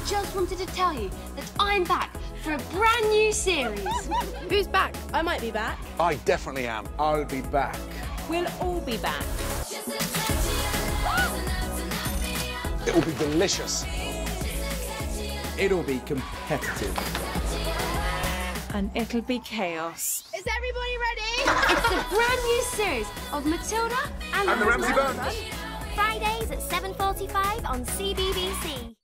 just wanted to tell you that I'm back for a brand new series. Who's back? I might be back. I definitely am. I'll be back. We'll all be back. It'll be delicious. It'll be competitive. And it'll be chaos. Is everybody ready? It's a brand new series of Matilda and the Ramsay Bones. Fridays at 7:45 on CBBC.